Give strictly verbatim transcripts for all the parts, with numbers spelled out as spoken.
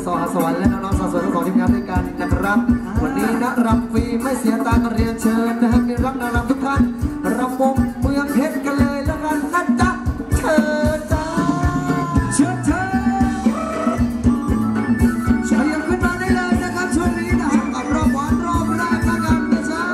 สอสวรรค์และน้องๆสาวสวยทั้งสองทีมงานด้วยกันนะครับวันนี้นะรำฟรีไม่เสียตังค์เรียนเชิญนะครับมีรักนารำทุกท่านรำวงเมืองเพชรกันเลยแล้วกันนะจ๊ะเชิญจ้าเชิญเชิญเชิญยังขึ้นมาได้เลยนะครับช่วงนี้นะฮะกับรอบหวานรอบแรกนะกันนะจ๊ะ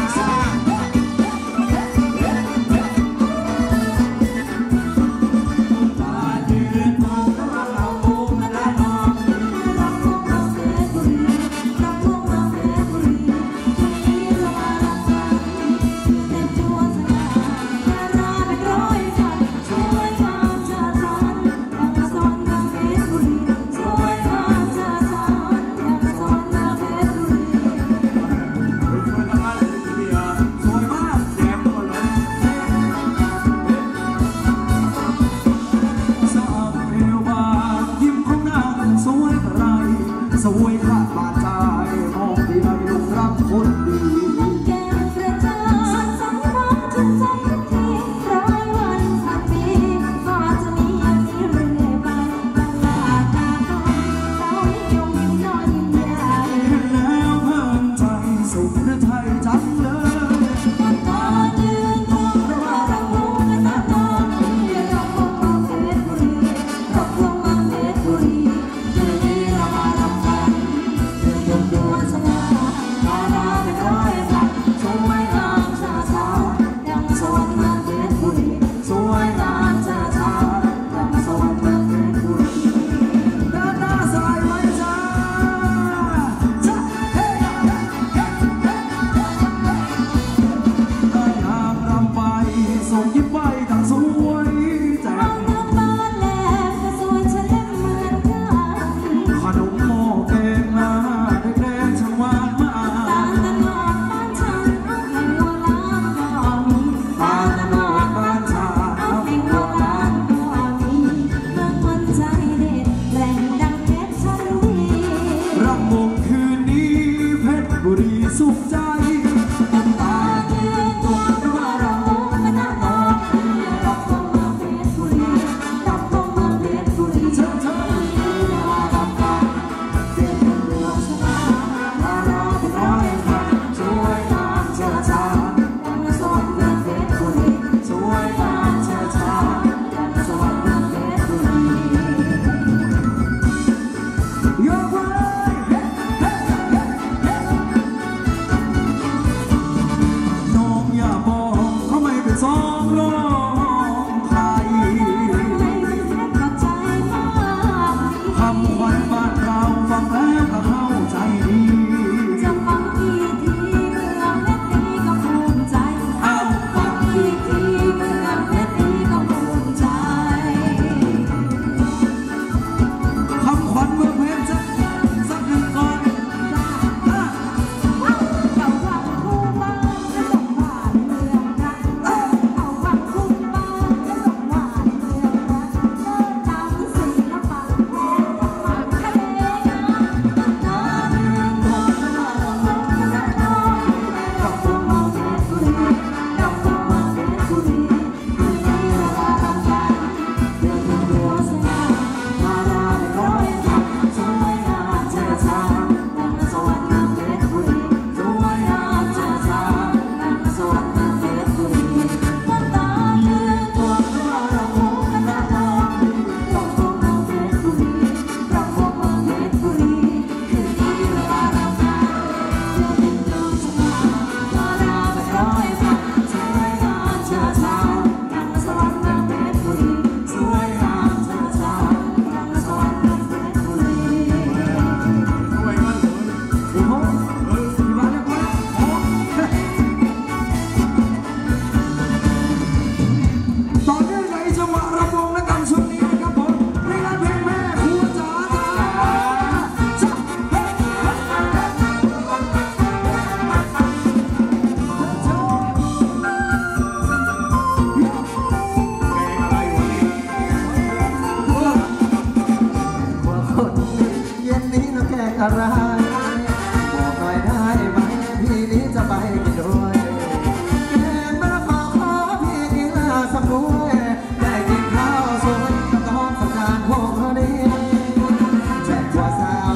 อะไรบอกหน่อยได้ไหมพี่นี้จะไปกินด้วยแกงมะละกอขอพี่กินสักถ้วยได้กินข้าวสวยกับต้มสักจานพวกนี้แจกตัวสา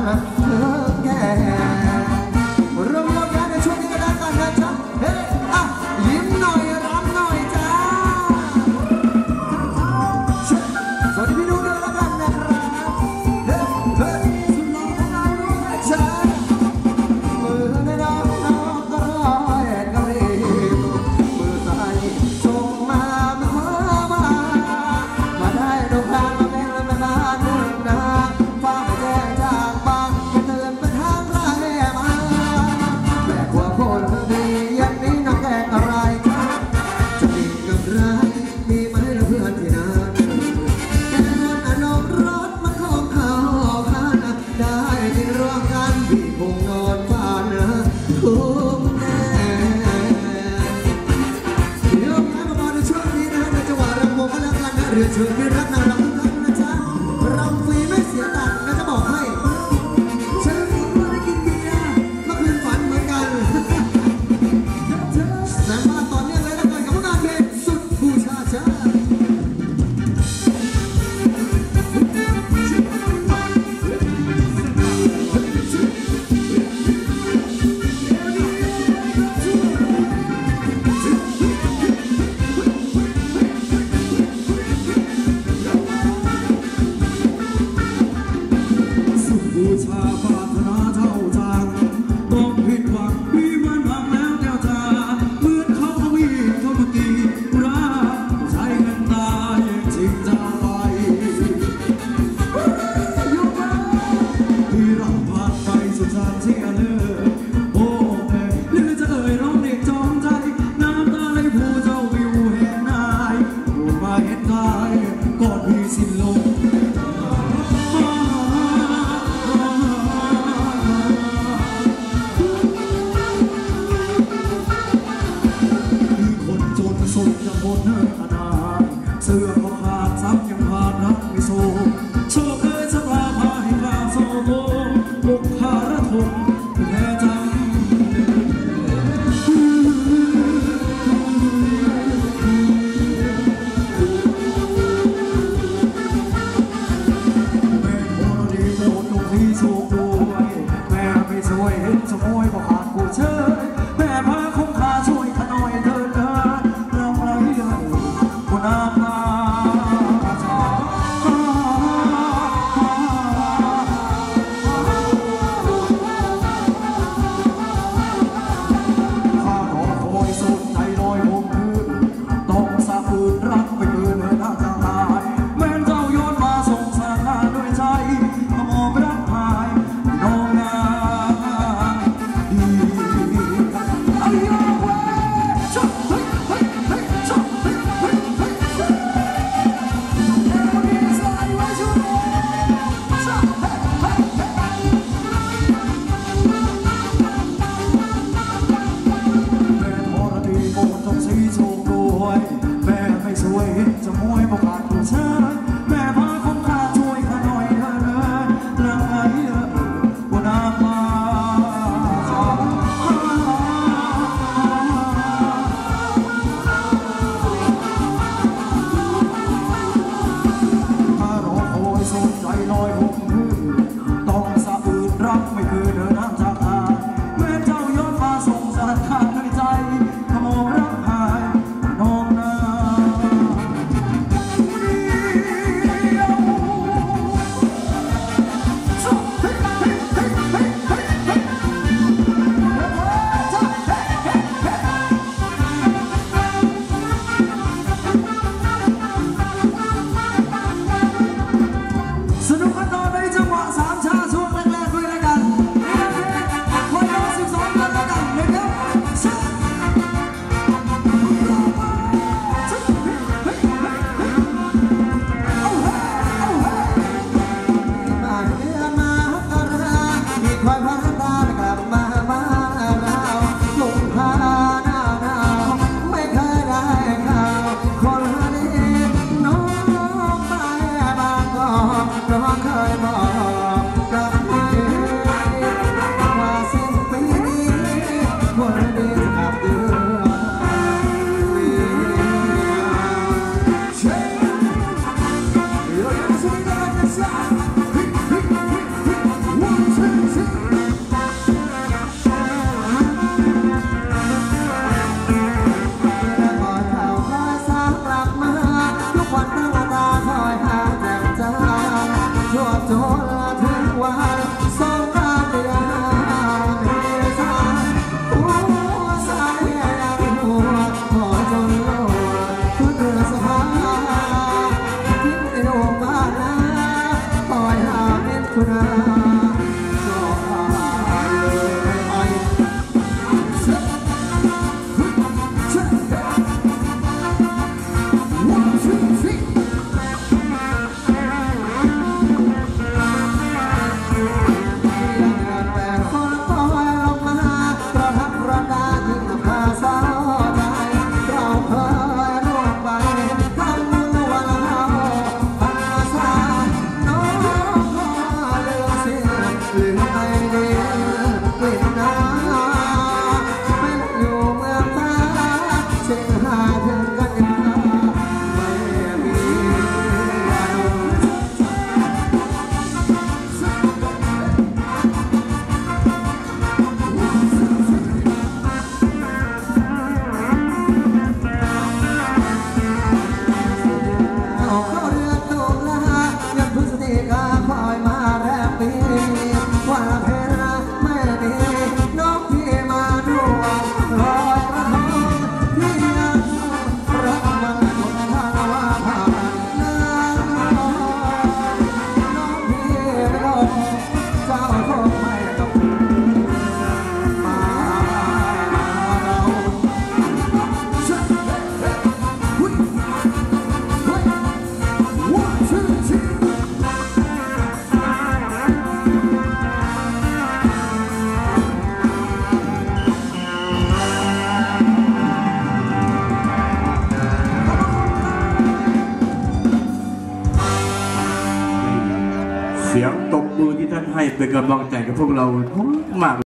เธอแก่รวมรวมกันในช่วงนี้ก็ได้กันนะจ๊ะเฮ้อะยิ้มหน่อยรับหน่อยจ้าสวัสดีพี่นุ๊กด้วยแล้วกันนะครับเฮ้เฮ้สุดหล่อของเราด้วยจ้ามือในน้องน้องก็รอยกระรีมือใส่ชงมาเมื่อมามาได้ดอกทางมาแม่มาบ้านนึงนะฟ้าแจ้งจากบางก็เดินไปทางไรมาแม่กว่าคนดียันนี้น้องแกงอะไรจะมีกับไรมีไหมล่ะเพื่อนที่นั่นแกนอนรถมันของเขาข้าได้กินร่วมกันพี่คงนอนบ้านนะทุกแน่เดี๋ยวงานมาบอกในช่วงนี้นะในจังหวะรำวงก็แล้วกันนะเรือเชิญพี่รักน่ารักทุกท่านนะจ๊ะรำฟรีไม่เสียตังค์นะจะบอกให้เชิญพี่มาได้กินเบียร์เมื่อคืนฝันเหมือนกันแต่มาตอนนี้เลยแล้วกันกับงานเพลงสุดบูชาจ้าบูชาปรารถนาเท่าจางต้องผิดหวังพี่มันพังแล้วแก้วตาเหมือนเขาเขาวิ่งเข้ามากีรักใช้เงินตายจริงจะไปพี่เราผ่านไปสุดทางที่เลือโอ้เอ๋หรือจะเอ่ยร้องเด็กจอมใจน้ำตาไหลผู้เจ้าวิวเห็นนายพูดมาเห็นกายก่อนพี่สิ้นลมสุดจะหมดเนื้อนาเสื้อก็ขาดซ้ำยังผ่านรักไม่โซ่โชคเคยจะพาพาให้ข้าโซ่โบบุกคาระทงแพ้จำแม่พอดีโปรดตรงที่โชคด้วยแม่ไม่ช่วยเห็นสมอยก็ผ่านกูเชยแม่พาคงคาช่วยขน่อยเดินเดินน้ำตาจอข้ารอคอยสุดใจลอยห่มคืนต้องสะอื้นรักไปเกินเลยน่าจะตายแม้เจ้าโยนมาส่งสารหาด้วยใจก็มองรักหายน้องนาดีไอ้ยาเว้ยชอบเฮ้ยเฮ้ยเฮ้ยชอบเฮ้ยเฮ้ยเฮ้ยช่วยจะมวยบอกขาดผู้ชายแม่พาคงขาช่วยข้าหน่อยเถอะเลยรักไอ้เออวันน้ำมาถ้ารอคอยสุดใจลอยห่มคืนต้องสะอื้นรักไม่คืนเดินน้ำจากทางแม่เจ้าย้อนมาส่งสารขาดด้วยใจขโมยรักหายน้องนาสนุกกันต่อในจังหวะสามชาช่วงแรกๆด้วยนะกันคอยรอสิบสองกันแล้วกันนะครับมาเดือนมาตาราอีกคอยพันตากลับมาบ้านเราลุงพาหน้าหนาวไม่เคยได้ข่าวคนดีน้องไปบางกอกน้องเคยบอกกับพี่ว่าสิ้นปีนี้คนดีจะกลับเดือนมีเช่นเดี๋ยวยังสวยได้กันสัก One, two. นาก็พาเลยไปเช็ดเช็ดวันที่สี่แต่คนคอยลงมาประทับประดายิ่งพาสาวใจเราเคยร่วมไปทำบุญวันเฮาพันมาสาน้องก็เลือกเสียหรือไม่ดีกลิ่นน้ำไม่อยู่เมืองฟ้าเชื่อหาถึงกันยาไม่มีอารมณ์เอาเข้าเรือนตุลายังพฤศจิกาคอยมาแรมปีวันละเพลาไม่มีน้องพี่มาร่วมลอยกระทงที่ยังรักมันคนทางว่าผ่านน้ำน้องพี่ไม่ลงเจ้าคงไม่ต้องมาเราเชื่อหุ้ยเฮ้ย one two three เสียงตบมือที่ท่านให้เป็นกำลังใจกับพวกเรามาก